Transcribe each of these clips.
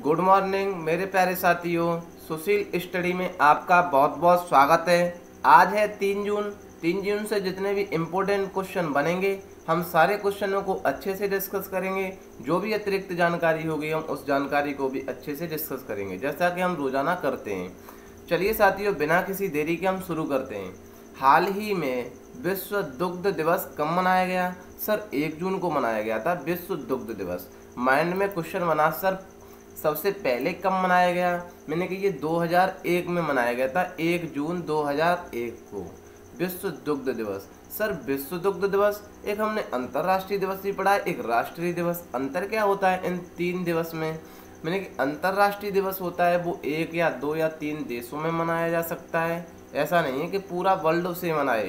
Good morning मेरे प्यारे साथियों। सुशील स्टडी में आपका बहुत बहुत स्वागत है। आज है 3 जून। 3 जून से जितने भी इम्पोर्टेंट क्वेश्चन बनेंगे हम सारे क्वेश्चनों को अच्छे से डिस्कस करेंगे। जो भी अतिरिक्त जानकारी होगी हम उस जानकारी को भी अच्छे से डिस्कस करेंगे, जैसा कि हम रोजाना करते हैं। चलिए साथियों, बिना किसी देरी के हम शुरू करते हैं। हाल ही में विश्व दुग्ध दिवस कब मनाया गया? सर 1 जून को मनाया गया था विश्व दुग्ध दिवस। माइंड में क्वेश्चन बना सर सबसे पहले कब मनाया गया? मैंने कहा ये 2001 में मनाया गया था, 1 जून 2001 को विश्व दुग्ध दिवस। सर विश्व दुग्ध दिवस एक हमने अंतर्राष्ट्रीय दिवस भी पढ़ा है, एक राष्ट्रीय दिवस। अंतर क्या होता है इन 3 दिवस में? मैंने कि अंतर्राष्ट्रीय दिवस होता है वो 1 या 2 या 3 देशों में मनाया जा सकता है, ऐसा नहीं है कि पूरा वर्ल्ड से मनाए।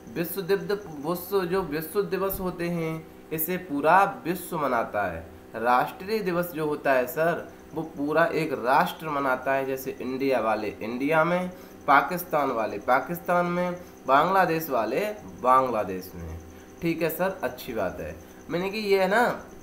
जो विश्व दिवस होते हैं इसे पूरा विश्व मनाता है। राष्ट्रीय दिवस जो होता है सर वो पूरा एक राष्ट्र मनाता है, जैसे इंडिया वाले इंडिया में, पाकिस्तान वाले पाकिस्तान में, बांग्लादेश वाले बांग्लादेश में। ठीक है सर, अच्छी बात है। मैंने कि ये है ना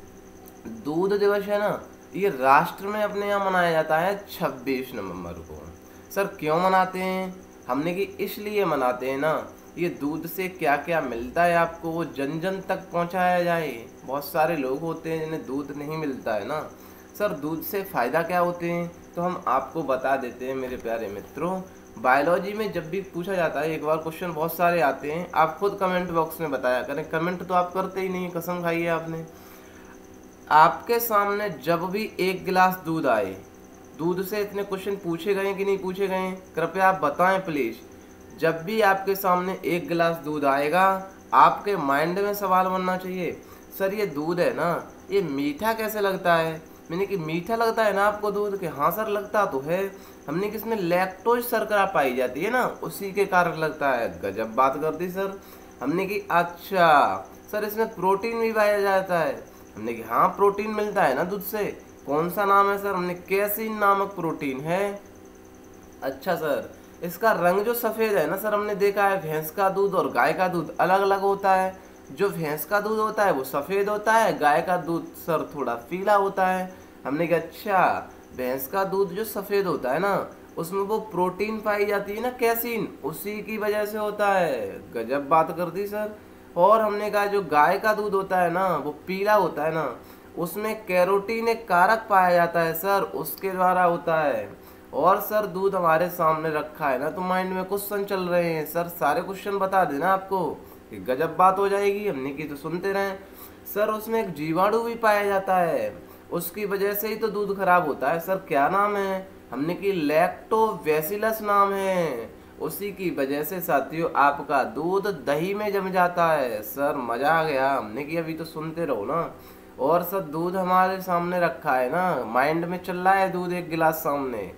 दूध दिवस है ना, ये राष्ट्र में अपने यहाँ मनाया जाता है 26 नवंबर को। सर क्यों मनाते हैं? हमने कि इसलिए मनाते हैं ना, ये दूध से क्या क्या मिलता है आपको वो जन जन तक पहुंचाया जाए। बहुत सारे लोग होते हैं जिन्हें दूध नहीं मिलता है ना। सर दूध से फ़ायदा क्या होते हैं तो हम आपको बता देते हैं मेरे प्यारे मित्रों। बायोलॉजी में जब भी पूछा जाता है, एक बार क्वेश्चन बहुत सारे आते हैं, आप खुद कमेंट बॉक्स में बताया करें। कमेंट तो आप करते ही नहीं, कसम खाई है आपने। आपके सामने जब भी 1 गिलास दूध आए, दूध से इतने क्वेश्चन पूछे गए कि नहीं पूछे गए, कृपया आप बताएं प्लीज़। जब भी आपके सामने 1 गिलास दूध आएगा आपके माइंड में सवाल बनना चाहिए, सर ये दूध है ना, ये मीठा कैसे लगता है? मैंने कि मीठा लगता है ना आपको दूध के? हाँ सर लगता तो है। हमने कि इसमें लैक्टोज शर्करा पाई जाती है ना, उसी के कारण लगता है। गजब बात कर दी सर। हमने कि अच्छा सर इसमें प्रोटीन भी पाया जाता है। हमने कि हाँ प्रोटीन मिलता है ना दूध से। कौन सा नाम है सर? हमने कैसीन नामक प्रोटीन है। अच्छा सर इसका रंग जो सफ़ेद है ना सर, हमने देखा है भैंस का दूध और गाय का दूध अलग अलग होता है। जो भैंस का दूध होता है वो सफ़ेद होता है, गाय का दूध सर थोड़ा पीला होता है। हमने कहा अच्छा भैंस का दूध जो सफ़ेद होता है ना उसमें वो प्रोटीन पाई जाती है ना, कैसीन, उसी की वजह से होता है। गजब बात कर दी सर। और हमने कहा जो गाय का दूध होता है ना वो पीला होता है ना, उसमें कैरोटीन एक कारक पाया जाता है सर, उसके द्वारा होता है। और सर दूध हमारे सामने रखा है ना तो माइंड में क्वेश्चन चल रहे हैं सर, सारे क्वेश्चन बता देना आपको कि गजब बात हो जाएगी। हमने की तो सुनते रहें। सर उसमें एक जीवाणु भी पाया जाता है, उसकी वजह से ही तो दूध खराब होता है। सर क्या नाम है? हमने की लैक्टोबैसिलस नाम है। उसी की वजह से साथियों आपका दूध दही में जम जाता है। सर मजा आ गया। हमने की अभी तो सुनते रहो ना। और सर दूध हमारे सामने रखा है ना, माइंड में चल रहा है दूध 1 गिलास सामने।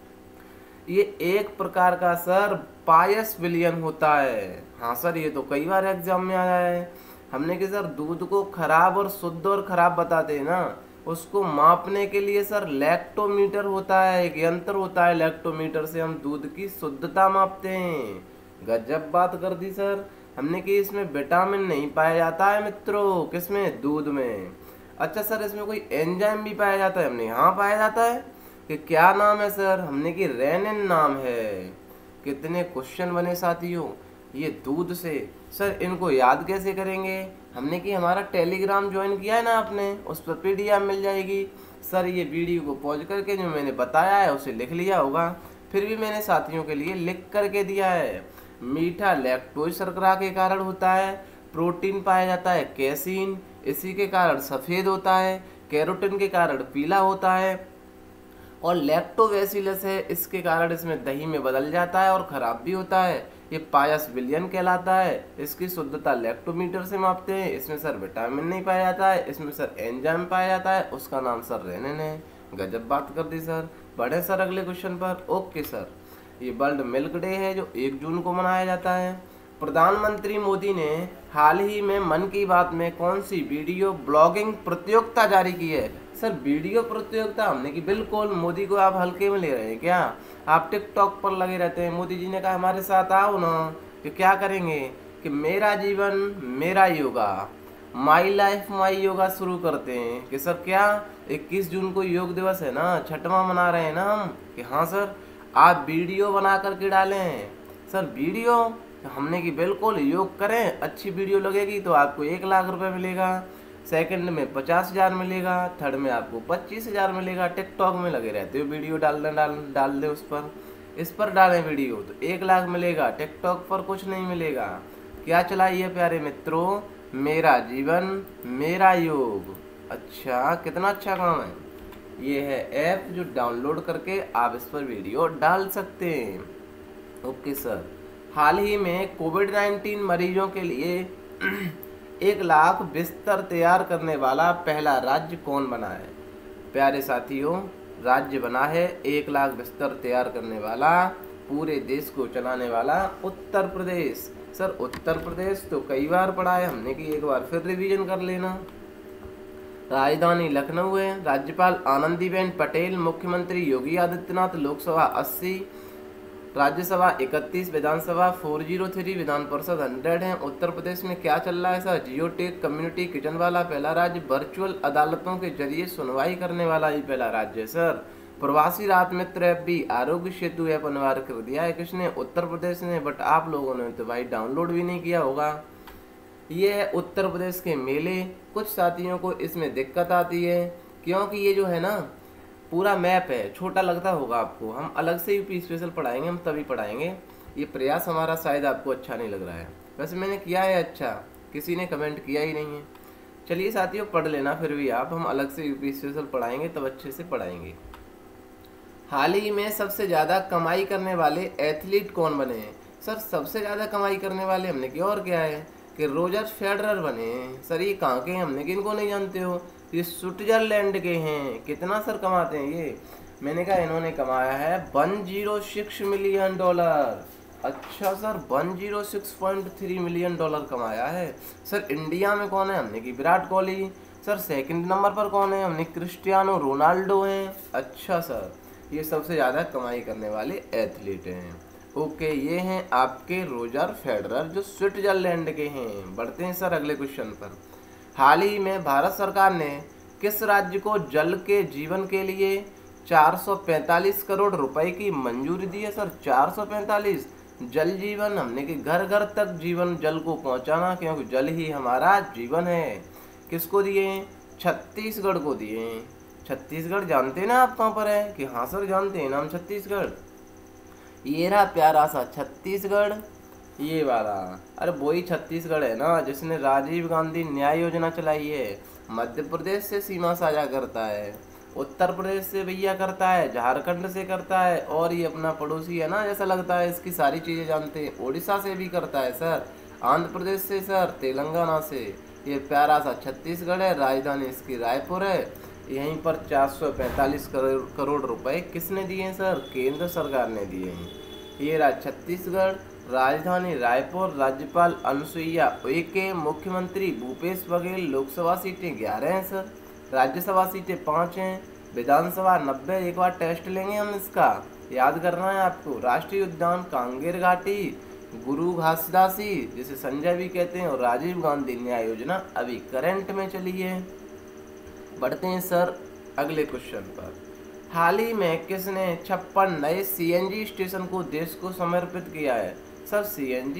ये एक प्रकार का सर पायस विलयन होता है। हाँ सर ये तो कई बार एग्जाम में आया है। हमने कि सर दूध को खराब और शुद्ध और खराब बताते हैं ना, उसको मापने के लिए सर लैक्टोमीटर होता है, एक यंत्र होता है। लैक्टोमीटर से हम दूध की शुद्धता मापते हैं। गजब बात कर दी सर। हमने कि इसमें विटामिन नहीं पाया जाता है मित्रों, किसमें? दूध में। अच्छा सर इसमें कोई एंजाइम भी पाया जाता है? हमने हाँ पाया जाता है। कि क्या नाम है सर? हमने कि रेनिन नाम है। कितने क्वेश्चन बने साथियों ये दूध से। सर इनको याद कैसे करेंगे? हमने कि हमारा टेलीग्राम ज्वाइन किया है ना आपने, उस पर पीडीएफ मिल जाएगी। सर ये वीडियो को पॉज करके जो मैंने बताया है उसे लिख लिया होगा, फिर भी मैंने साथियों के लिए लिख करके दिया है। मीठा लैक्टोज शर्करा के कारण होता है, प्रोटीन पाया जाता है कैसीन, इसी के कारण सफ़ेद होता है, कैरोटीन के कारण पीला होता है, और लैक्टोबैसिलस है इसके कारण इसमें दही में बदल जाता है और ख़राब भी होता है। ये पायस विलयन कहलाता है। इसकी शुद्धता लैक्टोमीटर से मापते हैं। इसमें सर विटामिन नहीं पाया जाता है, इसमें सर एंजाइम पाया जाता है, उसका नाम सर रेनिन है। गजब बात कर दी सर। बढ़े सर अगले क्वेश्चन पर। ओके सर, ये वर्ल्ड मिल्क डे है जो 1 जून को मनाया जाता है। प्रधानमंत्री मोदी ने हाल ही में मन की बात में कौन सी वीडियो ब्लॉगिंग प्रतियोगिता जारी की है? सर वीडियो प्रतियोगिता हमने कि बिल्कुल। मोदी को आप हल्के में ले रहे हैं क्या? आप टिकटॉक पर लगे रहते हैं। मोदी जी ने कहा हमारे साथ आओ ना, कि क्या करेंगे कि मेरा जीवन मेरा योगा। माई लाइफ माई योगा शुरू करते हैं कि सर क्या 21 जून को योग दिवस है ना, छठवां मना रहे हैं ना हम, कि हाँ सर आप वीडियो बना करके डालें। सर वीडियो हमने की बिल्कुल योग करें, अच्छी वीडियो लगेगी तो आपको 1 लाख रुपए मिलेगा, सेकंड में 50,000 मिलेगा, थर्ड में आपको 25,000 मिलेगा। टिकटॉक में लगे रहते हो वीडियो डाल दे इस पर डालें वीडियो तो 1 लाख मिलेगा, टिकटॉक पर कुछ नहीं मिलेगा। क्या चलाइए प्यारे मित्रों, मेरा जीवन मेरा योग। अच्छा कितना अच्छा काम है, ये है ऐप जो डाउनलोड करके आप इस पर वीडियो डाल सकते हैं। ओके सर, हाल ही में कोविड-19 मरीजों के लिए 1 लाख बिस्तर तैयार करने वाला पहला राज्य कौन बना है? प्यारे साथियों, राज्य बना है 1 लाख बिस्तर तैयार करने वाला, पूरे देश को चलाने वाला उत्तर प्रदेश। सर उत्तर प्रदेश तो कई बार पढ़ा है हमने कि एक बार फिर रिवीजन कर लेना। राजधानी लखनऊ है, राज्यपाल आनंदीबेन पटेल, मुख्यमंत्री योगी आदित्यनाथ, लोकसभा 80, राज्यसभा 31, विधानसभा 403, विधान परिषद 100 है। उत्तर प्रदेश में क्या चल रहा है सर? जियोटेक कम्युनिटी किचन वाला पहला राज्य, वर्चुअल अदालतों के जरिए सुनवाई करने वाला ही पहला राज्य है सर। प्रवासी राहत मित्र ऐप भी आरोग्य सेतु ऐप अनिवार्य कर दिया है, किसने? उत्तर प्रदेश ने। बट आप लोगों ने तो भाई डाउनलोड भी नहीं किया होगा। ये है उत्तर प्रदेश के मेले। कुछ साथियों को इसमें दिक्कत आती है क्योंकि ये जो है ना पूरा मैप है, छोटा लगता होगा आपको। हम अलग से यूपी स्पेशल पढ़ाएंगे, हम तभी पढ़ाएंगे। ये प्रयास हमारा शायद आपको अच्छा नहीं लग रहा है। वैसे मैंने किया है अच्छा, किसी ने कमेंट किया ही नहीं है। चलिए साथियों पढ़ लेना फिर भी आप, हम अलग से यूपी स्पेशल पढ़ाएंगे तब अच्छे से पढ़ाएंगे। हाल ही में सबसे ज़्यादा कमाई करने वाले एथलीट कौन बने हैं? सर सबसे ज़्यादा कमाई करने वाले हमने क्या और क्या है कि रोजर फेडरर बने हैं। सर ये कहाँ के हैं, हमने कि इनको नहीं जानते हो? ये स्विट्जरलैंड के हैं। कितना सर कमाते हैं ये? मैंने कहा इन्होंने कमाया है $106 मिलियन। अच्छा सर 106.3 मिलियन डॉलर कमाया है। सर इंडिया में कौन है? हमने कि Virat Kohli. Sir second number पर कौन है? हमने क्रिस्टियानो रोनाल्डो हैं। अच्छा सर ये सबसे ज़्यादा कमाई करने वाले एथलीट हैं। ओके ये हैं आपके रोजर फेडरर जो स्विट्जरलैंड के हैं। बढ़ते हैं सर अगले क्वेश्चन पर। हाल ही में भारत सरकार ने किस राज्य को जल के जीवन के लिए 445 करोड़ रुपए की मंजूरी दी है? सर 445। जल जीवन हमने कि घर घर तक जीवन जल को पहुंचाना, क्योंकि जल ही हमारा जीवन है। किसको दिए हैं? छत्तीसगढ़ को दिए हैं। छत्तीसगढ़ जानते हैं ना आप कहाँ पर है? कि हाँ सर जानते हैं नाम छत्तीसगढ़। ये रहा प्यारा सा छत्तीसगढ़, ये वाला। अरे वही छत्तीसगढ़ है ना जिसने राजीव गांधी न्याय योजना चलाई है। मध्य प्रदेश से सीमा साझा करता है, उत्तर प्रदेश से भैया करता है, झारखंड से करता है, और ये अपना पड़ोसी है ना जैसा लगता है, इसकी सारी चीज़ें जानते हैं। उड़ीसा से भी करता है सर, आंध्र प्रदेश से सर, तेलंगाना से। ये प्यारा सा छत्तीसगढ़ है, राजधानी इसकी रायपुर है। यहीं पर 445 करोड़ रुपए किसने दिए हैं सर? केंद्र सरकार ने दिए हैं। ये रहा छत्तीसगढ़, राजधानी रायपुर, राज्यपाल अनुसुईया उइके, मुख्यमंत्री भूपेश बघेल। लोकसभा सीटें 11 हैं सर, राज्यसभा सीटें 5 हैं, विधानसभा 90। एक बार टेस्ट लेंगे हम इसका, याद करना है आपको। राष्ट्रीय उद्यान कांगेर घाटी, गुरु घासदासी जिसे संजय भी कहते हैं, और राजीव गांधी न्याय योजना अभी करंट में चली है। बढ़ते हैं सर अगले क्वेश्चन पर। हाल ही में किसने 56 नए सीएनजी स्टेशन को देश को समर्पित किया है? सर सीएनजी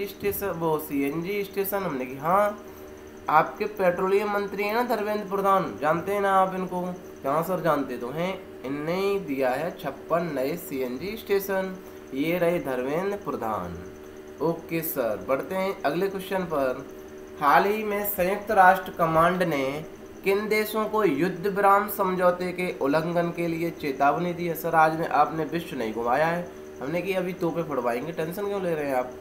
स्टेशन हमने कि हाँ आपके पेट्रोलियम मंत्री हैं ना धर्मेंद्र प्रधान, जानते हैं ना आप इनको? हाँ सर जानते तो हैं। इनने ही दिया है 56 नए सीएनजी स्टेशन। ये रहे धर्मेंद्र प्रधान। ओके सर बढ़ते हैं अगले क्वेश्चन पर। हाल ही में संयुक्त राष्ट्र कमांड ने किन देशों को युद्ध विराम समझौते के उल्लंघन के लिए चेतावनी दी है? सर आज में आपने विश्व नहीं घुमाया है, हमने कि अभी तोपे फड़वाएंगे, टेंशन क्यों ले रहे हैं आप?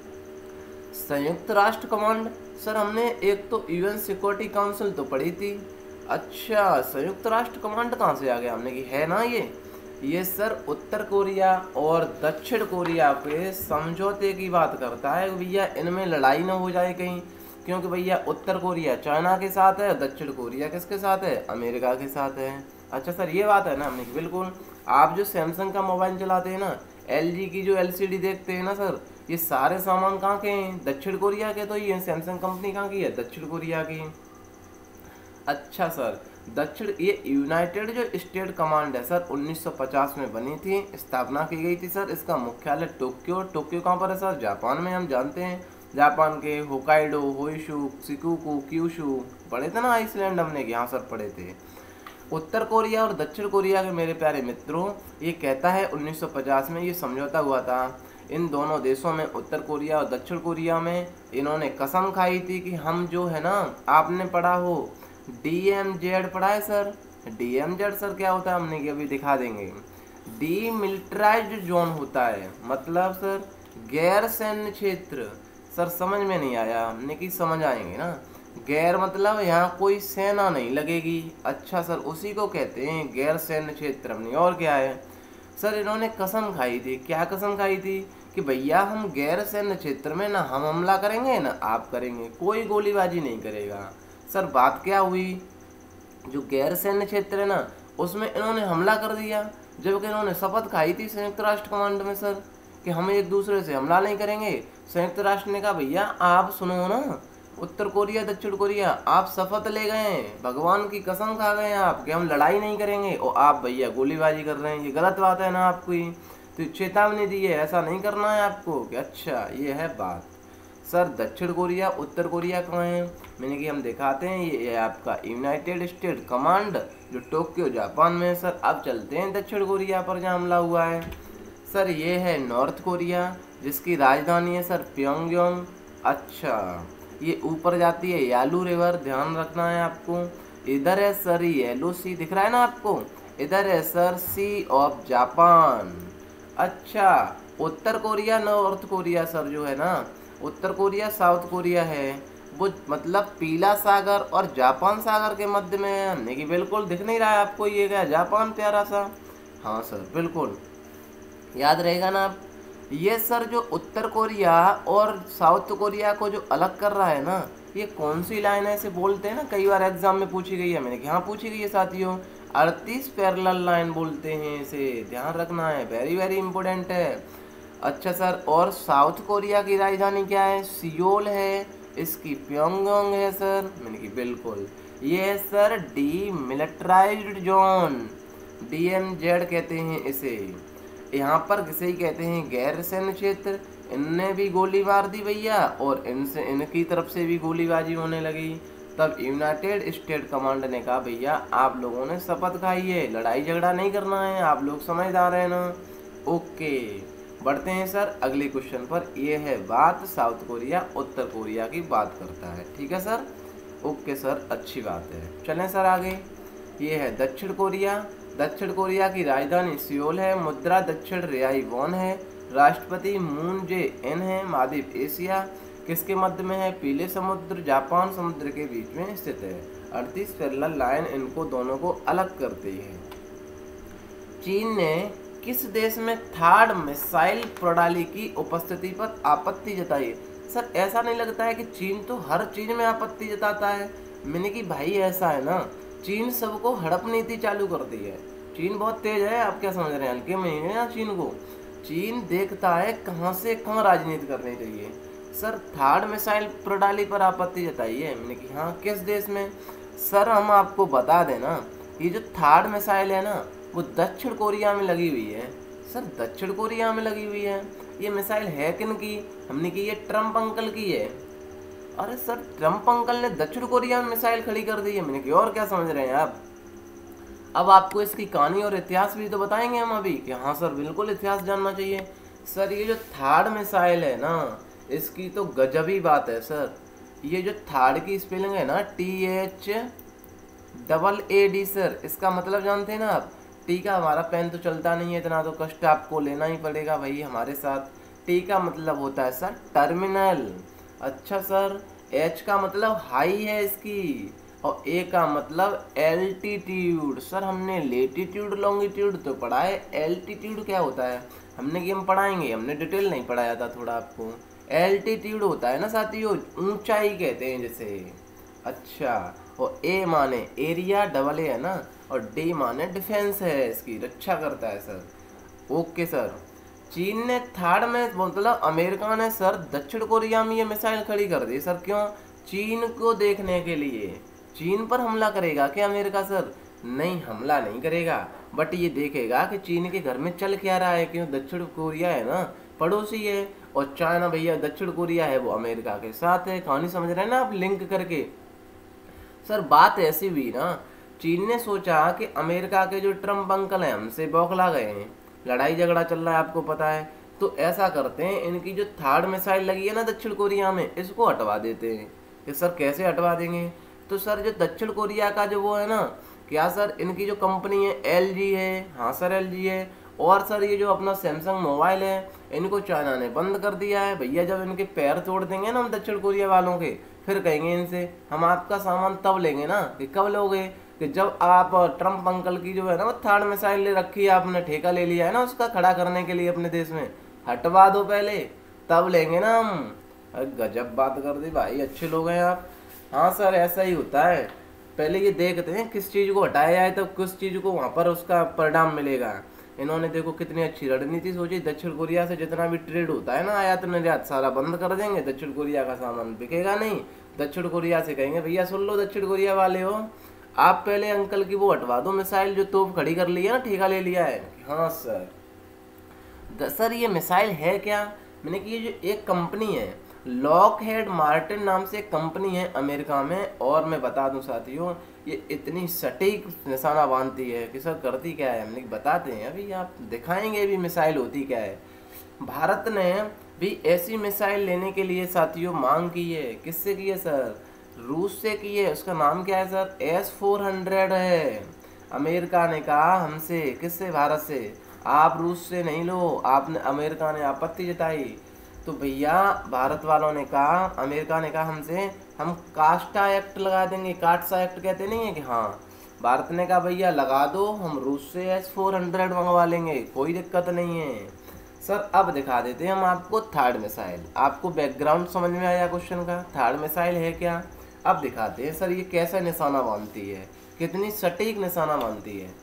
संयुक्त राष्ट्र कमांड सर हमने एक तो यूएन सिक्योरिटी काउंसिल तो पढ़ी थी। अच्छा संयुक्त राष्ट्र कमांड कहाँ से आ गया? हमने कि है ना ये सर उत्तर कोरिया और दक्षिण कोरिया पे समझौते की बात करता है। भैया इनमें लड़ाई ना हो जाए कहीं, क्योंकि भैया उत्तर कोरिया चाइना के साथ है, दक्षिण कोरिया किसके साथ है? अमेरिका के साथ है। अच्छा सर ये बात है ना, हमने बिल्कुल। आप जो सैमसंग का मोबाइल चलाते हैं ना, एलजी की जो एलसीडी देखते हैं ना सर, ये सारे सामान कहाँ के हैं? दक्षिण कोरिया के। तो ये सैमसंग कंपनी कहाँ की है? दक्षिण कोरिया की। अच्छा सर, दक्षिण ये यूनाइटेड जो स्टेट कमांड है सर 1950 में बनी थी, स्थापना की गई थी सर। इसका मुख्यालय टोक्यो, टोक्यो कहाँ पर है सर? जापान में। हम जानते हैं जापान के होकाइडो, होइशु, शिकोकू, क्यूशु पढ़े थे ना आइसलैंड हमने, यहाँ सर पढ़े थे। उत्तर कोरिया और दक्षिण कोरिया के मेरे प्यारे मित्रों, ये कहता है 1950 में ये समझौता हुआ था। इन दोनों देशों में, उत्तर कोरिया और दक्षिण कोरिया में, इन्होंने कसम खाई थी कि हम जो है ना, आपने पढ़ा हो DMZ, पढ़ा है सर? DMZ सर क्या होता है हमने कि अभी दिखा देंगे। डीमिलिटराइज्ड जोन होता है, मतलब सर गैर सैन्य क्षेत्र। सर समझ में नहीं आया, हमने कि समझ आएंगे ना। गैर मतलब यहाँ कोई सेना नहीं लगेगी। अच्छा सर, उसी को कहते हैं गैर सैन्य क्षेत्र, हमने और क्या है सर? इन्होंने कसम खाई थी। क्या कसम खाई थी? कि भैया हम गैर सैन्य क्षेत्र में ना हम हमला करेंगे ना आप करेंगे, कोई गोलीबाजी नहीं करेगा। सर बात क्या हुई, जो गैर सैन्य क्षेत्र है ना उसमें इन्होंने हमला कर दिया, जबकि इन्होंने शपथ खाई थी संयुक्त राष्ट्र कमांड में सर कि हम एक दूसरे से हमला नहीं करेंगे। संयुक्त राष्ट्र ने कहा भैया आप सुनो ना, उत्तर कोरिया दक्षिण कोरिया, आप शपथ ले गए हैं, भगवान की कसम खा गए हैं आप कि हम लड़ाई नहीं करेंगे, और आप भैया गोलीबाजी कर रहे हैं। ये गलत बात है ना आपकी, तो चेतावनी दी है, ऐसा नहीं करना है आपको। कि अच्छा ये है बात। सर दक्षिण कोरिया उत्तर कोरिया कहाँ है? मैंने कि हम दिखाते हैं, ये है आपका यूनाइटेड स्टेट कमांड जो टोक्यो जापान में है सर। अब चलते हैं दक्षिण कोरिया पर जहाँ हमला हुआ है सर। ये है नॉर्थ कोरिया जिसकी राजधानी है सर प्योंगयांग। अच्छा ये ऊपर जाती है यालू रिवर, ध्यान रखना है आपको। इधर है सर येलो सी, दिख रहा है ना आपको? इधर है सर सी ऑफ जापान। अच्छा उत्तर कोरिया नॉर्थ कोरिया सर जो है ना, उत्तर कोरिया साउथ कोरिया है वो, मतलब पीला सागर और जापान सागर के मध्य में है। हमने कि बिल्कुल दिख नहीं रहा है आपको ये क्या जापान प्यारा सा? हाँ सर बिल्कुल याद रहेगा ना आप। ये सर जो उत्तर कोरिया और साउथ कोरिया को जो अलग कर रहा है ना, ये कौन सी लाइन है इसे बोलते हैं ना, कई बार एग्जाम में पूछी गई है, मैंने कि हाँ पूछी गई है साथियों। 38 पैरेलल लाइन बोलते हैं इसे, ध्यान रखना है, वेरी वेरी इंपॉर्टेंट है। अच्छा सर, और साउथ कोरिया की राजधानी क्या है? सियोल है, इसकी प्योंगयांग है सर। मैंने कि बिल्कुल ये है सर डीमिलिटराइज्ड जोन, DMZ कहते हैं इसे। यहाँ पर किसे ही कहते हैं गैर सैन्य क्षेत्र। इनने भी गोली मार दी भैया, और इनसे इनकी तरफ से भी गोलीबाजी होने लगी। तब यूनाइटेड स्टेट कमांड ने कहा भैया आप लोगों ने शपथ खाई है, लड़ाई झगड़ा नहीं करना है, आप लोग समझदार हैं ना। ओके बढ़ते हैं सर अगले क्वेश्चन पर। यह है बात साउथ कोरिया उत्तर कोरिया की बात करता है, ठीक है सर? ओके सर अच्छी बात है, चलें सर आगे। ये है दक्षिण कोरिया। दक्षिण कोरिया की राजधानी सियोल है, मुद्रा दक्षिण रियाई वॉन है, राष्ट्रपति मून जे इन है, महाद्वीप एशिया किसके मध्य में है? पीले समुद्र जापान समुद्र के बीच में स्थित है। 38 पैरेलल लाइन इनको दोनों को अलग करती है। चीन ने किस देश में थर्ड मिसाइल प्रणाली की उपस्थिति पर आपत्ति जताई? सर ऐसा नहीं लगता है कि चीन तो हर चीज में आपत्ति जताता है? मैंने कि भाई ऐसा है ना, चीन सबको हड़प नीति चालू कर दी है। चीन बहुत तेज है, आप क्या समझ रहे हैं? हल्के में है ना चीन को। चीन देखता है कहाँ से कहाँ राजनीति करनी चाहिए। सर थर्ड मिसाइल प्रणाली पर आपत्ति जताई है? मैंने कि हाँ, किस देश में? सर हम आपको बता दें ना, ये जो थर्ड मिसाइल है ना वो दक्षिण कोरिया में लगी हुई है। सर दक्षिण कोरिया में लगी हुई है, ये मिसाइल है किन की? हमने कि ये ट्रम्प अंकल की है। अरे सर ट्रम्प अंकल ने दक्षिण कोरिया में मिसाइल खड़ी कर दी है। मैंने कि और क्या समझ रहे हैं आप? अब आपको इसकी कहानी और इतिहास भी तो बताएंगे हम अभी कि हाँ सर बिल्कुल इतिहास जानना चाहिए। सर ये जो थर्ड मिसाइल है ना, इसकी तो गजबी बात है सर। ये जो थर्ड की स्पेलिंग है ना THAAD सर, इसका मतलब जानते हैं ना आप? टी का हमारा पेन तो चलता नहीं है, इतना तो कष्ट आपको लेना ही पड़ेगा भाई हमारे साथ। टी का मतलब होता है सर टर्मिनल। अच्छा सर, एच का मतलब हाई है इसकी, और ए का मतलब एल्टीट्यूड। सर हमने लेटीट्यूड लॉन्गिट्यूड तो पढ़ा है, एल्टीट्यूड क्या होता है हमने कि हम पढ़ाएंगे, हमने डिटेल नहीं पढ़ाया था थोड़ा आपको। एल्टीट्यूड होता है ना साथियों, ऊंचाई कहते हैं जिसे। अच्छा, और ए माने एरिया, डबल ए है ना, और डी माने डिफेंस है, इसकी रक्षा करता है सर। ओके सर, चीन ने थर्ड में मतलब अमेरिका ने सर दक्षिण कोरिया में ये मिसाइल खड़ी कर दी सर। क्यों? चीन को देखने के लिए। चीन पर हमला करेगा क्या अमेरिका सर? नहीं, हमला नहीं करेगा, बट ये देखेगा कि चीन के घर में चल क्या रहा है। क्यों, दक्षिण कोरिया है ना, पड़ोसी है, और चाइना भैया दक्षिण कोरिया है वो अमेरिका के साथ है। कहानी समझ रहे हैं ना आप, लिंक करके। सर बात ऐसी हुई ना, चीन ने सोचा कि अमेरिका के जो ट्रम्प अंकल हैं हमसे बौखला गए हैं, लड़ाई झगड़ा चल रहा है आपको पता है, तो ऐसा करते हैं, इनकी जो थर्ड मिसाइल लगी है ना दक्षिण कोरिया में, इसको हटवा देते हैं। कि सर कैसे हटवा देंगे? तो सर जो दक्षिण कोरिया का जो वो है ना, क्या सर इनकी जो कंपनी है LG है, हाँ सर LG है, और सर ये जो अपना सैमसंग मोबाइल है, इनको चाइना ने बंद कर दिया है। भैया जब इनके पैर तोड़ देंगे ना हम दक्षिण कोरिया वालों के, फिर कहेंगे इनसे हम आपका सामान तब लेंगे ना, कि कब लोगे, कि जब आप ट्रम्प अंकल की जो है ना वो थर्ड मिसाइल ले रखी है, आपने ठेका ले लिया है ना उसका खड़ा करने के लिए अपने देश में, हटवा दो पहले, तब लेंगे ना हम। अरे गजब बात कर दी भाई, अच्छे लोग हैं आप। हाँ सर ऐसा ही होता है, पहले ये देखते हैं किस चीज़ को हटाया जाए तो किस चीज़ को वहाँ पर उसका परिणाम मिलेगा। इन्होंने देखो कितनी अच्छी रणनीति सोची, दक्षिण कोरिया से जितना भी ट्रेड होता है ना, आयात निर्यात सारा बंद कर देंगे, दक्षिण कोरिया का सामान बिकेगा नहीं। दक्षिण कोरिया से कहेंगे भैया सुन लो दक्षिण कोरिया वाले हो, आप पहले अंकल की वो हटवा दो मिसाइल, जो तोप खड़ी कर ली है ना, ठेका ले लिया है। हाँ सर ये मिसाइल है क्या? मैंने कि ये जो एक कंपनी है लॉकहेड मार्टिन नाम से एक कंपनी है अमेरिका में, और मैं बता दूं साथियों ये इतनी सटीक निशाना बांधती है कि सर करती क्या है, हमने बताते हैं अभी, आप दिखाएंगे भी मिसाइल होती क्या है। भारत ने भी ऐसी मिसाइल लेने के लिए साथियों मांग की है। किससे की है सर? रूस से की है। उसका नाम क्या है सर? S-400 है। अमेरिका ने कहा हमसे, किससे? भारत से, आप रूस से नहीं लो, आपने, अमेरिका ने आपत्ति जताई। तो भैया भारत वालों ने कहा, अमेरिका ने कहा हमसे हम कास्टा एक्ट लगा देंगे, काटसा एक्ट कहते नहीं है कि हाँ, भारत ने कहा भैया लगा दो, हम रूस से S-400 मंगवा लेंगे, कोई दिक्कत नहीं है। सर अब दिखा देते हैं हम आपको थर्ड मिसाइल। आपको बैकग्राउंड समझ में आया क्वेश्चन का, थर्ड मिसाइल है क्या? अब दिखाते हैं सर ये कैसा निशाना बांधती है, कितनी सटीक निशाना बांधती है।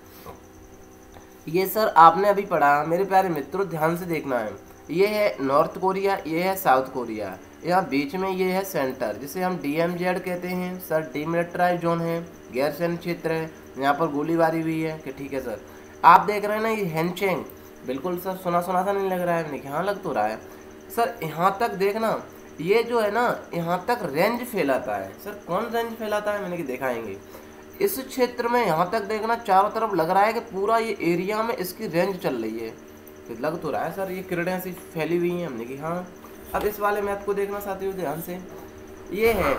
ये सर आपने अभी पढ़ा, मेरे प्यारे मित्रों ध्यान से देखना है। ये है नॉर्थ कोरिया, ये है साउथ कोरिया, यहाँ बीच में ये है सेंटर, जिसे हम DMZ कहते हैं सर, डीमिलिटराइज जोन है, गैर सैन्य क्षेत्र है, यहाँ पर गोलीबारी हुई है कि ठीक है सर। आप देख रहे हैं ना ये हैंचेंग, बिल्कुल सर सुना सुना सा नहीं लग रहा है? मैंने यहाँ लग तो रहा है सर। यहाँ तक देखना, ये जो है ना यहाँ तक रेंज फैलाता है सर। कौन रेंज फैलाता है? मैंने कि दिखाएंगे इस क्षेत्र में, यहाँ तक देखना चारों तरफ लग रहा है कि पूरा ये एरिया में इसकी रेंज चल रही है। तो लग तो रहा है सर ये किरणें ऐसी फैली हुई हैं। हमने कि हाँ। अब इस वाले मैप को देखना साथियों ध्यान से, ये है,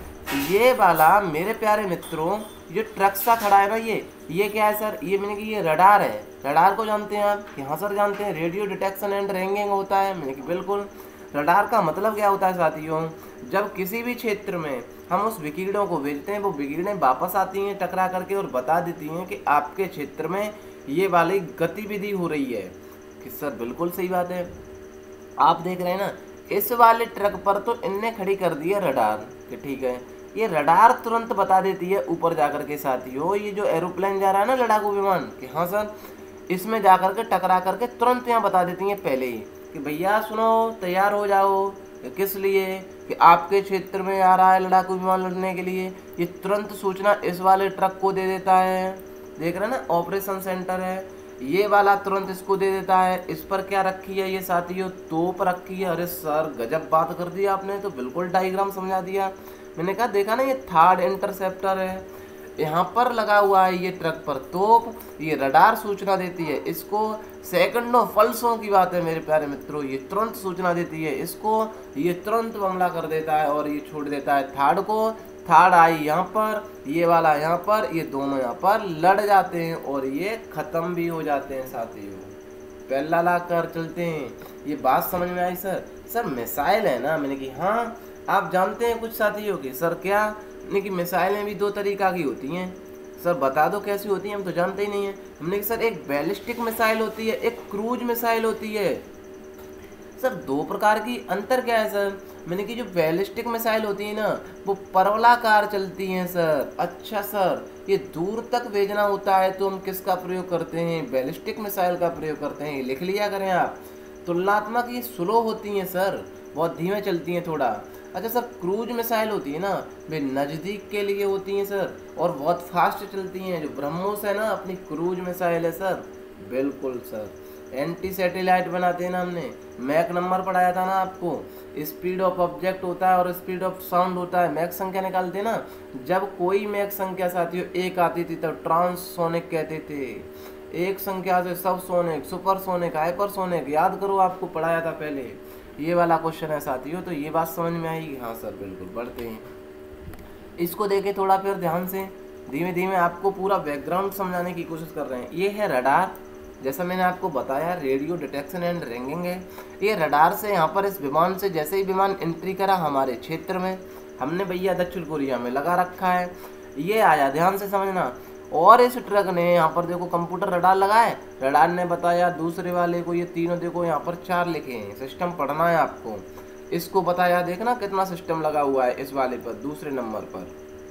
ये वाला मेरे प्यारे मित्रों जो ट्रक सा खड़ा है ना, ये क्या है सर? ये मैंने कि ये रडार है। रडार को जानते हैं आप? कि हाँ सर जानते हैं, रेडियो डिटेक्शन एंड रैंगिंग होता है। मैंने कि बिल्कुल। रडार का मतलब क्या होता है साथियों? जब किसी भी क्षेत्र में हम उस विकिरणों को भेजते हैं, वो विकिरणें वापस आती हैं टकरा करके और बता देती हैं कि आपके क्षेत्र में ये वाली गतिविधि हो रही है। कि सर बिल्कुल सही बात है। आप देख रहे हैं ना इस वाले ट्रक पर तो इनने खड़ी कर दी है रडार, कि ठीक है, ये रडार तुरंत बता देती है ऊपर जाकर के साथियों, ये जो एरोप्लेन जा रहा है ना लड़ाकू विमान, कि हाँ सर, इसमें जाकर के टकरा करके तुरंत यहाँ बता देती हैं पहले ही कि भैया सुनो तैयार हो जाओ। किस लिए? कि आपके क्षेत्र में आ रहा है लड़ाकू विमान लड़ने के लिए। ये तुरंत सूचना इस वाले ट्रक को दे देता है। देख रहे हैं ना, ऑपरेशन सेंटर है ये वाला, तुरंत इसको दे देता है। इस पर क्या रखी है ये साथियों? तोप रखी है। अरे सर गजब बात कर दी आपने, तो बिल्कुल डायग्राम समझा दिया। मैंने कहा देखा ना ये थर्ड इंटरसेप्टर है, यहाँ पर लगा हुआ है ये ट्रक पर तोप, ये रडार सूचना देती है इसको। सेकंडों पल्सों की बात है मेरे प्यारे मित्रों, ये तुरंत सूचना देती है इसको, ये तुरंत हमला कर देता है और ये छोड़ देता है थर्ड को। थर्ड आई यहाँ पर, ये वाला यहाँ पर, ये दोनों यहाँ पर लड़ जाते हैं और ये खत्म भी हो जाते हैं साथियों। पहला ला कर चलते हैं। ये बात समझ में आई सर? सर मिसाइल है ना? मैंने कि हाँ। आप जानते हैं कुछ साथियों की? सर क्या? मैंने कि मिसाइलें भी दो तरीका की होती हैं। सर बता दो कैसी होती हैं, हम तो जानते ही नहीं है। हमने कि सर एक बैलिस्टिक मिसाइल होती है, एक क्रूज मिसाइल होती है। सर दो प्रकार की, अंतर क्या है सर? मैंने कि जो बैलिस्टिक मिसाइल होती है ना वो परवलाकार चलती हैं सर। अच्छा सर, ये दूर तक भेजना होता है तो हम किसका प्रयोग करते हैं? बैलिस्टिक मिसाइल का प्रयोग करते हैं। ये लिख लिया करें आप। तुलनात्मक ये स्लो होती हैं सर, बहुत धीमे चलती हैं थोड़ा। अच्छा सर, क्रूज मिसाइल होती है ना, वे नज़दीक के लिए होती हैं सर, और बहुत फास्ट चलती हैं। जो ब्रह्मोस है ना, अपनी क्रूज मिसाइल है सर। बिल्कुल सर। एंटी सैटेलाइट बनाते हैं ना हमने, मैक नंबर पढ़ाया था ना आपको। स्पीड ऑफ ऑब्जेक्ट होता है और स्पीड ऑफ साउंड होता है, मैक संख्या निकालते हैं ना। जब कोई मैक संख्या साथियों एक आती थी तब ट्रांससोनिक कहते थे। एक संख्या से सब सोनिक, सुपरसोनिक, हाइपरसोनिक, याद करो, आपको पढ़ाया था पहले। ये वाला क्वेश्चन है साथियों, तो ये बात समझ में आएगी। हाँ सर बिल्कुल, बढ़ते हैं। इसको देखें थोड़ा फिर ध्यान से, धीमे धीमे आपको पूरा बैकग्राउंड समझाने की कोशिश कर रहे हैं। ये है रडार, जैसा मैंने आपको बताया रेडियो डिटेक्शन एंड रिंगिंग है। ये रडार से यहाँ पर इस विमान से, जैसे ही विमान एंट्री करा हमारे क्षेत्र में, हमने भैया दक्षिण कोरिया में लगा रखा है, ये आया, ध्यान से समझना। और इस ट्रक ने यहाँ पर देखो कंप्यूटर रडार लगा है, रडार ने बताया दूसरे वाले को, ये तीनों देखो यहाँ पर 4 लिखे हैं, सिस्टम पढ़ना है आपको। इसको बताया, देखना कितना सिस्टम लगा हुआ है इस वाले पर, दूसरे नंबर पर।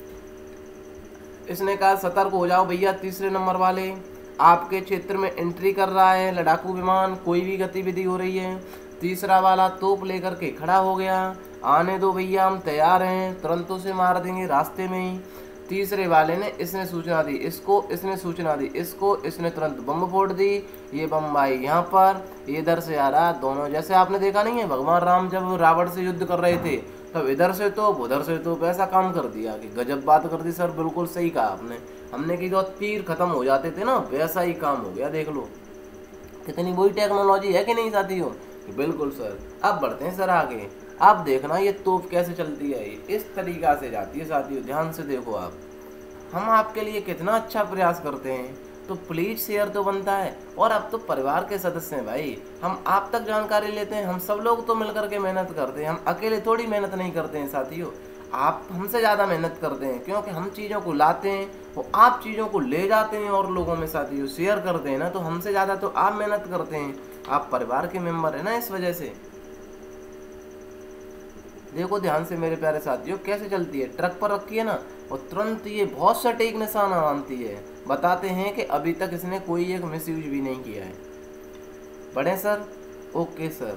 इसने कहा सतर्क हो जाओ भैया, तीसरे नंबर वाले, आपके क्षेत्र में एंट्री कर रहा है लड़ाकू विमान, कोई भी गतिविधि हो रही है। तीसरा वाला तोप लेकर के खड़ा हो गया, आने दो भैया, हम तैयार हैं, तुरंत उसे मार देंगे रास्ते में ही। तीसरे वाले ने, इसने सूचना दी इसको, इसने सूचना दी इसको, इसने तुरंत बम फोड़ दी। ये बम आई यहाँ पर, ये इधर से आ रहा, दोनों जैसे आपने देखा नहीं है भगवान राम जब रावण से युद्ध कर रहे थे, तब इधर से तो उधर से तो ऐसा काम कर दिया कि गजब बात कर दी सर। बिल्कुल सही कहा आपने, हमने की जो तीर खत्म हो जाते थे ना, वैसा ही काम हो गया। देख लो कितनी वही टेक्नोलॉजी है कि नहीं साथियों। बिल्कुल सर। अब बढ़ते हैं सर आगे, आप देखना ये तोप कैसे चलती है, इस तरीका से जाती है साथियों, ध्यान से देखो आप। हम आपके लिए कितना अच्छा प्रयास करते हैं, तो प्लीज शेयर तो बनता है। और अब तो परिवार के सदस्य हैं भाई, हम आप तक जानकारी लेते हैं, हम सब लोग तो मिलकर के मेहनत करते हैं, हम अकेले थोड़ी मेहनत नहीं करते हैं साथियों। आप हमसे ज़्यादा मेहनत करते हैं, क्योंकि हम चीज़ों को लाते हैं, वो आप चीज़ों को ले जाते हैं और लोगों में साथियों शेयर करते हैं ना, तो हमसे ज़्यादा तो आप मेहनत करते हैं। आप परिवार के मेंबर हैं ना, इस वजह से। देखो ध्यान से मेरे प्यारे साथियों, कैसे चलती है, ट्रक पर रखी है ना, और तुरंत ये बहुत सटीक निशाना मानती है। बताते हैं कि अभी तक इसने कोई एक मिसयूज भी नहीं किया है। बढ़े सर, ओके सर।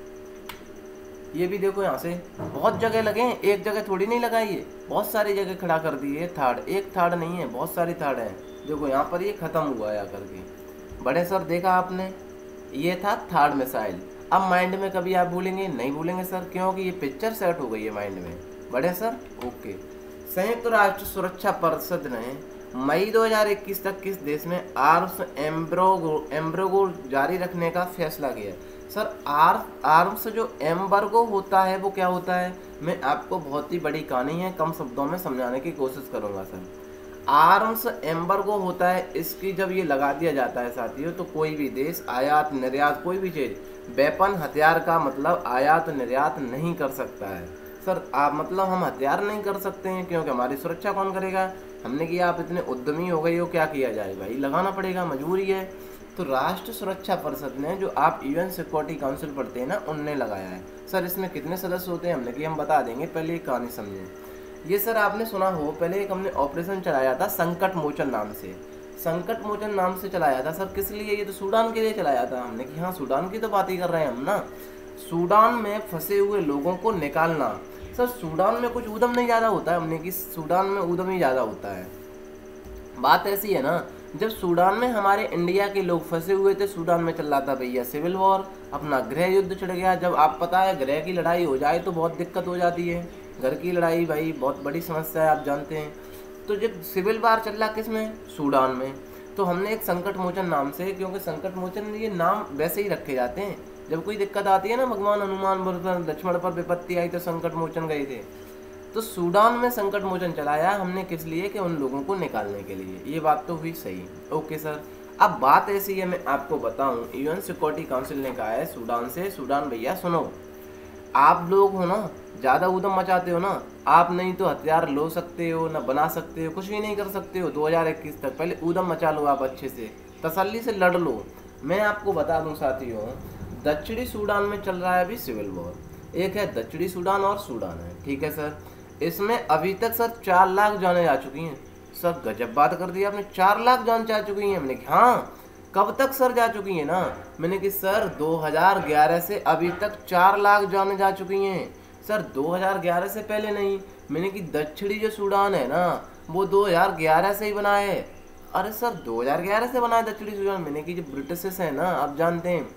ये भी देखो यहाँ से बहुत जगह लगे हैं, एक जगह थोड़ी नहीं लगाई है, बहुत सारी जगह खड़ा कर दी है। थाड़, एक थाड़ नहीं है, बहुत सारी थाड़ है। देखो यहाँ पर ये खत्म हुआ है आकर के। बड़े सर देखा आपने, ये था थार्ड मिसाइल। अब माइंड में कभी आप भूलेंगे नहीं, भूलेंगे सर, क्योंकि ये पिक्चर सेट हो गई है माइंड में। बड़े सर ओके। संयुक्त राष्ट्र सुरक्षा परिषद ने मई 2021 तक किस देश में आर्म्स एम्ब्रेगो जारी रखने का फैसला किया। सर आर्म्स जो एम्बर्गो होता है वो क्या होता है, मैं आपको बहुत ही बड़ी कहानी है, कम शब्दों में समझाने की कोशिश करूंगा सर। आर्म्स एम्बर्गो होता है, इसकी जब ये लगा दिया जाता है साथियों, तो कोई भी देश आयात निर्यात, कोई भी चीज़, वेपन हथियार का मतलब आयात निर्यात नहीं कर सकता है सर। आप मतलब हम हथियार नहीं कर सकते हैं, क्योंकि हमारी सुरक्षा कौन करेगा। हमने किया, आप इतने उद्यमी हो गए हो, क्या किया जाए भाई, लगाना पड़ेगा, मजबूरी है। तो राष्ट्र सुरक्षा परिषद ने, जो आप यूएन सिक्योरिटी काउंसिल पढ़ते हैं ना, उनने लगाया है सर। इसमें कितने सदस्य होते हैं हमने कि हम बता देंगे, पहले एक कहानी समझें। ये सर आपने सुना हो, पहले एक हमने ऑपरेशन चलाया था संकट मोचन नाम से, संकट मोचन नाम से चलाया था सर। किस लिए, ये तो सूडान के लिए चलाया था हमने कि हाँ सूडान की तो बात ही कर रहे हैं हम ना, सूडान में फंसे हुए लोगों को निकालना। सर सूडान में कुछ ऊधम नहीं ज़्यादा होता है, हमने कि सूडान में ऊधम ही ज़्यादा होता है। बात ऐसी है ना, जब सूडान में हमारे इंडिया के लोग फंसे हुए थे, सूडान में चल रहा था भैया सिविल वॉर, अपना गृह युद्ध छिड़ गया। जब आप पता है गृह की लड़ाई हो जाए तो बहुत दिक्कत हो जाती है, घर की लड़ाई भाई बहुत बड़ी समस्या है, आप जानते हैं। तो जब सिविल वार चल रहा किस में, सूडान में, तो हमने एक संकट मोचन नाम से, क्योंकि संकट मोचन ये नाम वैसे ही रखे जाते हैं, जब कोई दिक्कत आती है ना, भगवान हनुमान पर लक्ष्मण पर विपत्ति आई तो संकट मोचन गए थे, तो सूडान में संकट मोचन चलाया हमने, किस लिए कि उन लोगों को निकालने के लिए। ये बात तो हुई सही, ओके सर। अब बात ऐसी है, मैं आपको बताऊं, यूएन सिक्योरिटी काउंसिल ने कहा है सूडान से, सूडान भैया सुनो, आप लोग हो ना ज़्यादा उधम मचाते हो ना, आप नहीं तो हथियार लो सकते हो ना बना सकते हो, कुछ भी नहीं कर सकते हो 2021 तक, पहले उधम मचा लो आप अच्छे से, तसल्ली से लड़ लो। मैं आपको बता दूं साथियों, दक्षिणी सूडान में चल रहा है अभी सिविल वॉर, एक है दक्षिणी सूडान और सूडान है, ठीक है सर। इसमें अभी तक सर 4 लाख जाने जा चुकी हैं सर, गजब बात कर दी आपने, 4 लाख जान जा चुकी हैं। मैंने कहा हाँ, कब तक सर जा चुकी हैं ना, मैंने कि सर 2011 से अभी तक 4 लाख जाने जा चुकी हैं। सर 2011 से पहले नहीं, मैंने कि दक्षिणी जो सूडान है ना वो 2011 से ही बना है। अरे सर 2011 से बना है दक्षिणी सूडान। मैंने कि जो ब्रिटिश है ना, आप जानते हैं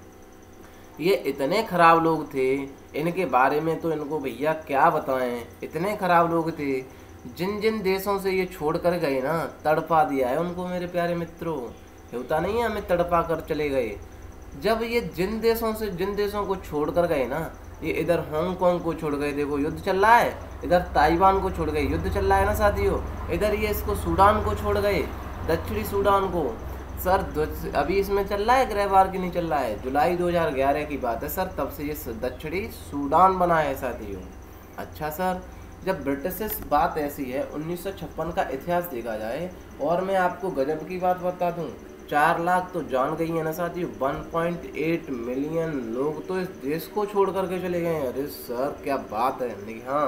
ये इतने खराब लोग थे, इनके बारे में तो इनको भैया क्या बताएं, इतने खराब लोग थे। जिन जिन देशों से ये छोड़ कर गए ना, तड़पा दिया है उनको मेरे प्यारे मित्रों। होता नहीं है हमें तड़पा कर चले गए। जब ये जिन देशों को छोड़ कर गए ना, ये इधर हांगकांग को छोड़ गए, देखो युद्ध चल रहा है, इधर ताइवान को छोड़ गए, युद्ध चल रहा है ना साथियों, इधर ये इसको सूडान को छोड़ गए, दक्षिणी सूडान को। सर अभी इसमें चल रहा है गृह वार की नहीं चल रहा है, जुलाई 2011 की बात है सर, तब से ये दक्षिणी सूडान बना है साथियों। अच्छा सर, जब ब्रिटिश बात ऐसी है, 1956 का इतिहास देखा जाए, और मैं आपको गजब की बात बता दूं, 4 लाख तो जान गई है ना साथियों, 1.8 मिलियन लोग तो इस देश को छोड़ करके चले गए हैं। अरे सर क्या बात है। नहीं हाँ,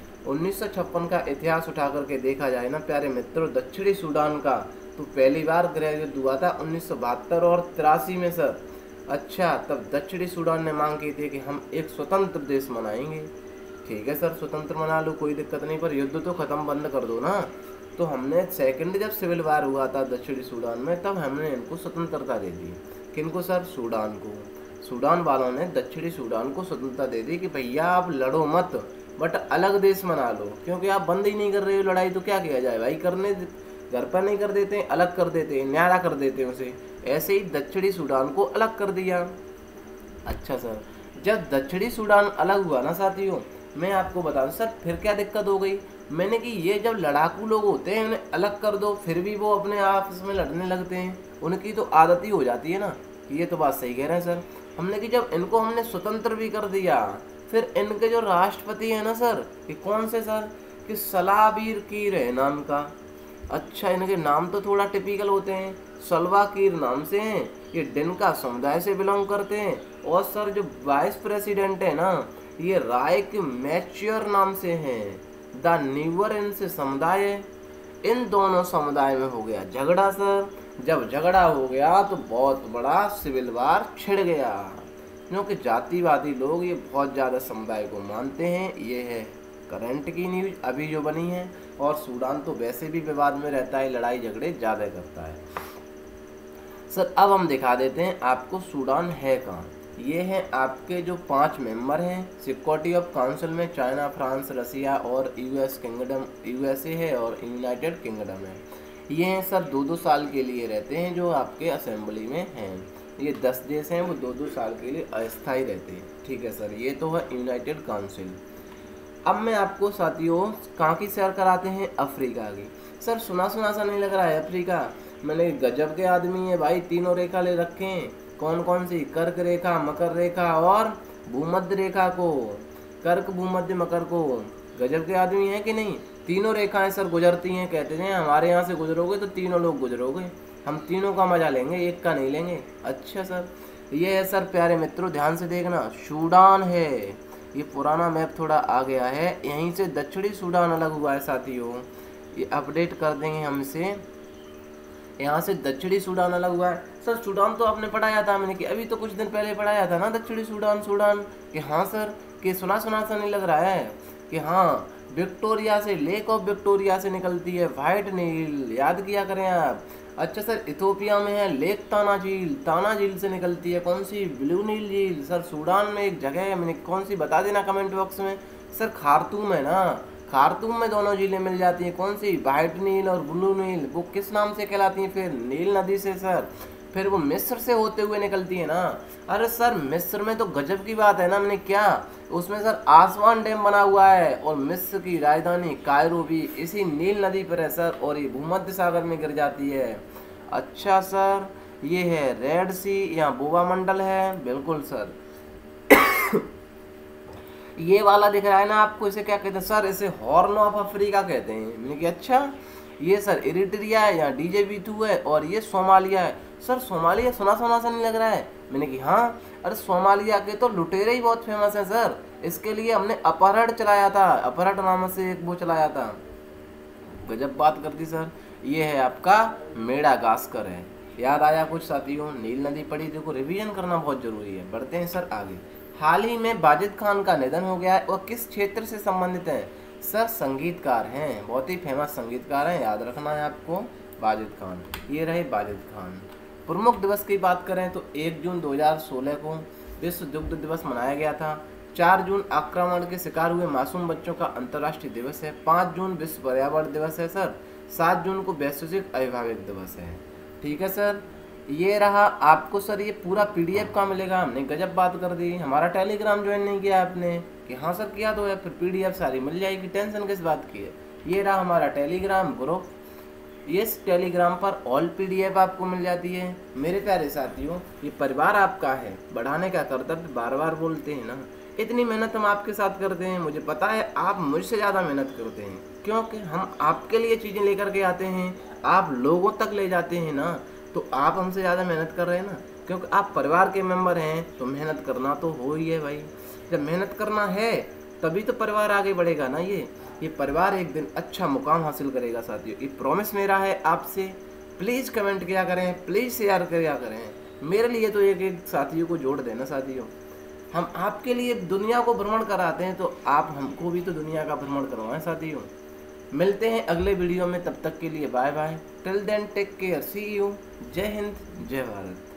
1956 का इतिहास उठा करके देखा जाए ना प्यारे मित्रों, दक्षिणी सूडान का तो पहली बार गृह युद्ध हुआ था 1972 और 83 में सर। अच्छा, तब दक्षिणी सूडान ने मांग की थी कि हम एक स्वतंत्र देश मनाएंगे। ठीक है सर, स्वतंत्र मना लो, कोई दिक्कत नहीं, पर युद्ध तो ख़त्म बंद कर दो ना। तो हमने सेकंड जब सिविल वार हुआ था दक्षिणी सूडान में, तब हमने इनको स्वतंत्रता दे दी। किनको सर? सूडान को। सूडान वालों ने दक्षिणी सूडान को स्वतंत्रता दे दी कि भैया आप लड़ो मत, बट अलग देश मना लो, क्योंकि आप बंद ही नहीं कर रहे हो लड़ाई, तो क्या किया जाए भाई, करने घर पर नहीं कर देते, अलग कर देते, न्यारा कर देते उसे। ऐसे ही दक्षिणी सूडान को अलग कर दिया। अच्छा सर, जब दक्षिणी सूडान अलग हुआ ना साथियों, मैं आपको बताऊं सर फिर क्या दिक्कत हो गई। मैंने कि ये जब लड़ाकू लोग होते हैं उन्हें अलग कर दो, फिर भी वो अपने आपस में लड़ने लगते हैं, उनकी तो आदत ही हो जाती है ना। ये तो बात सही कह रहे हैं सर। हमने कि जब इनको हमने स्वतंत्र भी कर दिया, फिर इनके जो राष्ट्रपति है ना सर, ये कौन से सर, कि सलाबीर कीर है नाम का। अच्छा, इनके नाम तो थोड़ा टिपिकल होते हैं, सलवा कीर नाम से हैं, ये डिनका समुदाय से बिलोंग करते हैं। और सर जो वाइस प्रेसिडेंट है ना, ये राइक मैच्योर नाम से हैं, द न्यूअर इनसे समुदाय है। इन दोनों समुदाय में हो गया झगड़ा सर। जब झगड़ा हो गया तो बहुत बड़ा सिविल वार छिड़ गया, क्योंकि जातिवादी लोग ये बहुत ज़्यादा समुदाय को मानते हैं। ये है करंट की न्यूज अभी जो बनी है। और सूडान तो वैसे भी विवाद में रहता है, लड़ाई झगड़े ज़्यादा करता है सर। अब हम दिखा देते हैं आपको सूडान है कहाँ। ये हैं आपके जो 5 मेंबर हैं सिक्योरिटी ऑफ काउंसिल में, चाइना, फ्रांस, रसिया और यूएसए है और यूनाइटेड किंगडम है। ये हैं सर 2-2 साल के लिए रहते हैं जो आपके असेंबली में हैं। ये 10 देश हैं, वो 2-2 साल के लिए अस्थायी रहते हैं। ठीक है सर, ये तो है यूनाइटेड काउंसिल। अब मैं आपको साथियों कहाँ की सैर कराते हैं, अफ्रीका की। सर सुना सुना सा नहीं लग रहा है अफ्रीका? मैंने गजब के आदमी है भाई, 3 रेखा ले रखे हैं। कौन कौन सी? कर्क रेखा, मकर रेखा और भूमध्य रेखा को। कर्क, भूमध्य, मकर को। गजब के आदमी है कि नहीं? 3 रेखाएं सर गुजरती हैं, कहते हैं हमारे यहाँ से गुजरोगे तो 3 लोग गुजरोगे, हम तीनों का मजा लेंगे, एक का नहीं लेंगे। अच्छा सर, ये है सर प्यारे मित्रों, ध्यान से देखना, सूडान है। ये पुराना मैप थोड़ा आ गया है, यहीं से दक्षिणी सूडान अलग हुआ है साथियों, ये अपडेट कर देंगे हम इसे। यहाँ से दक्षिणी सूडान अलग हुआ है सर। सूडान तो आपने पढ़ाया था, मैंने कि अभी तो कुछ दिन पहले पढ़ाया था ना दक्षिणी सूडान कि हाँ सर, कि सुना सुना सा नहीं लग रहा है कि हाँ, विक्टोरिया से, लेक ऑफ विक्टोरिया से निकलती है व्हाइट नील, याद किया करें आप। अच्छा सर, इथोपिया में है लेक ताना झील से निकलती है कौन सी? ब्लू नील झील। सर सूडान में एक जगह है, मैंने कौन सी बता देना कमेंट बॉक्स में। सर खार्तूम है ना, खार्तूम में दोनों झीलें मिल जाती हैं, कौन सी? व्हाइट नील और ब्लू नील। वो किस नाम से कहलाती हैं फिर? नील नदी से सर। फिर वो मिस्र से होते हुए निकलती है ना। अरे सर मिस्र में तो गजब की बात है ना, मैंने क्या, उसमें सर आसवान डैम बना हुआ है, और मिस्र की राजधानी कायरो भी इसी नील नदी पर है सर, और ये भूमध्य सागर में गिर जाती है। अच्छा सर, ये है रेड सी, यहाँ बोवा मंडल है, बिल्कुल सर। ये वाला दिख रहा है ना आपको, इसे क्या कहते हैं सर? इसे हॉर्न ऑफ अफ्रीका कहते हैं। मैंने कि अच्छा, ये सर इरिट्रिया है, यहाँ DJB2 है, और ये सोमालिया है। सर सोमालिया सुना सुना सा नहीं लग रहा है? मैंने कि हाँ, अरे सोमालिया के तो लुटेरे ही बहुत फेमस है सर, इसके लिए हमने अपहरण चलाया था, अपहरण नाम से एक वो चलाया था। गजब बात कर दी सर। ये है आपका मेडागास्कर है। याद आया कुछ साथियों? नील नदी पढ़ी, देखो रिवीजन करना बहुत जरूरी है। बढ़ते हैं सर आगे। हाल ही में वाजिद खान का निधन हो गया है। वह किस क्षेत्र से संबंधित हैं? सर संगीतकार हैं, बहुत ही फेमस संगीतकार हैं, याद रखना है आपको। वाजिद खान, ये रहे वाजिद खान। प्रमुख दिवस की बात करें तो 1 जून 2016 को विश्व दुग्ध दिवस मनाया गया था। 4 जून आक्रमण के शिकार हुए मासूम बच्चों का अंतर्राष्ट्रीय दिवस है। 5 जून विश्व पर्यावरण दिवस है सर। 7 जून को वैश्विक अभिभावक दिवस है। ठीक है सर, ये रहा आपको सर ये पूरा PDF कहाँ मिलेगा? हमने गजब बात कर दी। हमारा टेलीग्राम ज्वाइन नहीं किया आपने कि हाँ सर किया तो है, फिर PDF सारी मिल जाएगी, टेंशन किस बात की है। ये रहा हमारा टेलीग्राम ग्रुप। इस टेलीग्राम पर ऑल PDF आपको मिल जाती है। मेरे प्यारे साथियों, ये परिवार आपका है, बढ़ाने का कर्तव्य बार बार बोलते हैं ना। इतनी मेहनत हम आपके साथ करते हैं, मुझे पता है आप मुझसे ज़्यादा मेहनत करते हैं, क्योंकि हम आपके लिए चीज़ें लेकर के आते हैं, आप लोगों तक ले जाते हैं ना, तो आप हमसे ज़्यादा मेहनत कर रहे हैं ना, क्योंकि आप परिवार के मेंबर हैं, तो मेहनत करना तो हो ही है भाई। जब मेहनत करना है तभी तो परिवार आगे बढ़ेगा ना। ये परिवार एक दिन अच्छा मुकाम हासिल करेगा साथियों, ये प्रॉमिस मेरा है आपसे। प्लीज़ कमेंट किया करें, प्लीज़ शेयर किया करें। मेरे लिए तो एक एक साथियों को जोड़ देना साथियों। हम आपके लिए दुनिया को भ्रमण कराते हैं, तो आप हमको भी तो दुनिया का भ्रमण करवाएं साथियों। मिलते हैं अगले वीडियो में, तब तक के लिए bye bye. Till then take care, see you. Jai Hind, जय भारत।